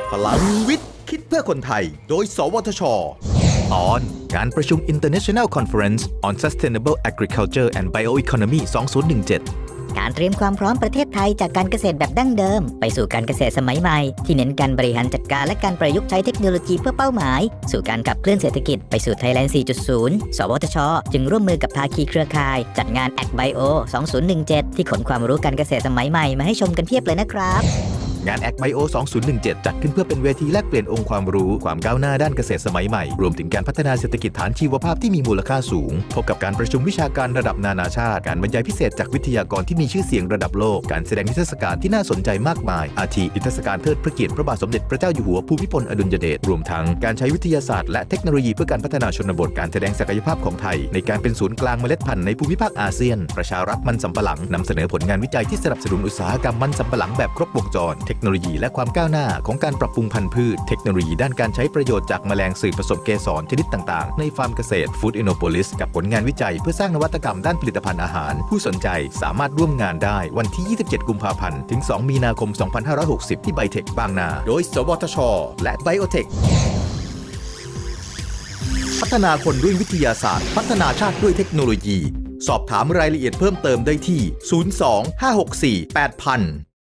พลังวิทย์คิดเพื่อคนไทยโดยสวทช.ตอนการประชุม International Conference on Sustainable Agriculture and Bioeconomy 2017 การเตรียมความพร้อมประเทศไทยจากการเกษตรแบบดั้งเดิมไปสู่การเกษตรสมัยใหม่ที่เน้นการบริหารจัดการและการประยุกต์ใช้เทคโนโลยีเพื่อเป้าหมายสู่การขับเคลื่อนเศรษฐกิจไปสู่ Thailand 4.0 สวทช.จึงร่วมมือกับภาคีเครือข่ายจัดงาน AgBio 2017 ที่ขนความรู้การเกษตรสมัยใหม่มาให้ชมกันเพียบเลยนะครับงาน AgBio 2017 จัดขึ้นเพื่อเป็นเวทีแลกเปลี่ยนองค์ความรู้ความก้าวหน้าด้านเกษตรสมัยใหม่รวมถึงการพัฒนาเศรษฐกิจฐานชีวภาพที่มีมูลค่าสูงพบกับการประชุมวิชาการระดับนานาชาติการบรรยายพิเศษจากวิทยากรที่มีชื่อเสียงระดับโลกการแสดงนิทรรศการที่น่าสนใจมากมายอาทินิทรรศการเทิดพระเกียรติพระบาทสมเด็จพระเจ้าอยู่หัวภูมิพลอดุลยเดชรวมทั้งการใช้วิทยาศาสตร์และเทคโนโลยีเพื่อการพัฒนาชนบทการแสดงศักยภาพของไทยในการเป็นศูนย์กลางเมล็ดพันธุ์ในภูมิภาคอาเซียนประชารัฐมันสำปะหลังนำเสนอผลงานวิจัยที่สนับสนุนอุตสาหกรรมมันสำปะหลังแบบครบวงจรเทคโนโลยีและความก้าวหน้าของการปรับปรุงพันธุ์พืชเทคโนโลยีด้านการใช้ประโยชน์จากแมลงสื่อผสมเกสรชนิดต่างๆในฟาร์มเกษตร Food Innopolis กับผลงานวิจัยเพื่อสร้างนวัตกรรมด้านผลิตภัณฑ์อาหารผู้สนใจสามารถร่วมงานได้วันที่ 27 กุมภาพันธ์ถึง 2 มีนาคม 2560 ที่ไบเทคบางนาโดยสวทช.และ Biotech พัฒนาคนด้วยวิทยาศาสตร์พัฒนาชาติด้วยเทคโนโลยีสอบถามรายละเอียดเพิ่มเติมได้ที่ 02 564 8000